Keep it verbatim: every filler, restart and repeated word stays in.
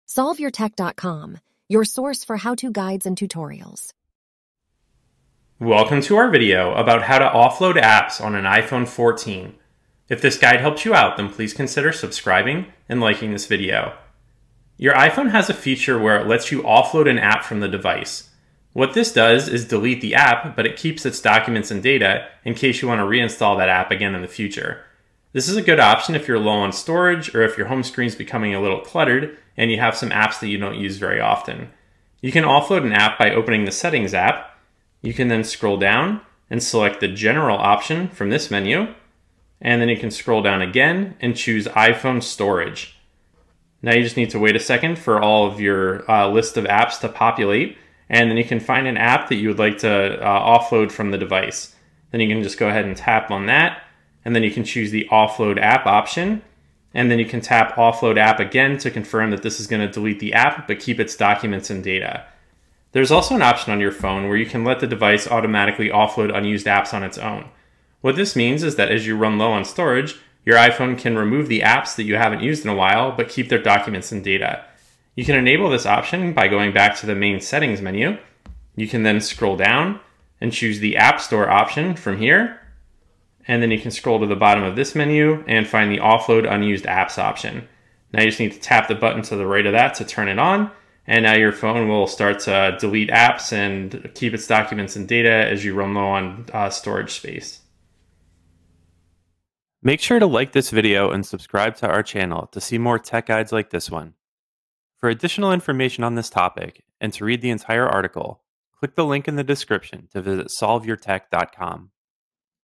solve your tech dot com, your source for how-to guides and tutorials. Welcome to our video about how to offload apps on an iPhone fourteen. If this guide helped you out, then please consider subscribing and liking this video. Your iPhone has a feature where it lets you offload an app from the device. What this does is delete the app, but it keeps its documents and data in case you want to reinstall that app again in the future. This is a good option if you're low on storage or if your home screen is becoming a little cluttered and you have some apps that you don't use very often. You can offload an app by opening the Settings app. You can then scroll down and select the General option from this menu, and then you can scroll down again and choose iPhone Storage. Now you just need to wait a second for all of your uh, list of apps to populate, and then you can find an app that you would like to uh, offload from the device. Then you can just go ahead and tap on that, and then you can choose the Offload App option, and then you can tap Offload App again to confirm that this is going to delete the app but keep its documents and data. There's also an option on your phone where you can let the device automatically offload unused apps on its own. What this means is that as you run low on storage, your iPhone can remove the apps that you haven't used in a while but keep their documents and data. You can enable this option by going back to the main Settings menu. You can then scroll down and choose the App Store option from here, and then you can scroll to the bottom of this menu and find the Offload Unused Apps option. Now you just need to tap the button to the right of that to turn it on, and now your phone will start to delete apps and keep its documents and data as you run low on uh, storage space. Make sure to like this video and subscribe to our channel to see more tech guides like this one. For additional information on this topic and to read the entire article, click the link in the description to visit solve your tech dot com.